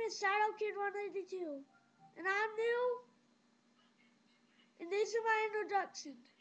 is Shadow Kid 182, and I'm new, and this is my introduction.